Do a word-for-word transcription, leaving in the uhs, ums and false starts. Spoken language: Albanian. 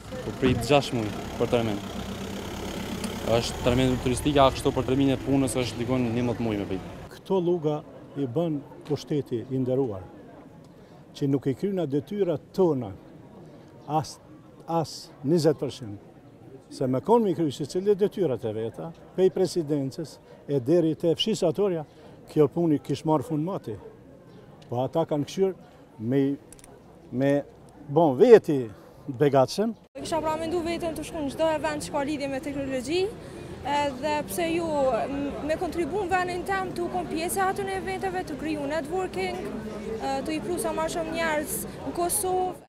Po prit gjashtë muaj për trajnim. Është trajnim turistik, kështu për trajnimin e punës është digon njëmbëdhjetë muaj me prit. Këto lloga i bën pushteti i nderuar, që nuk i kryna detyrat tona as as njëzet përqind. Se me konë mi kry si cilë detyrat e veta, pej presidencës e deri të fshisatorja, kjo puni kish marrë fund mati. Po ata kanë këshyrë me, me bon veti begatshëm. Kisha pra mendu vetën të shku në çdo event që ka lidhje me teknologji, edhe pse ju me kontribu në vendin tem të kom pjesë atë në eventeve, të kriju networking, të i pru sa ma shumë njerëz në Kosovë.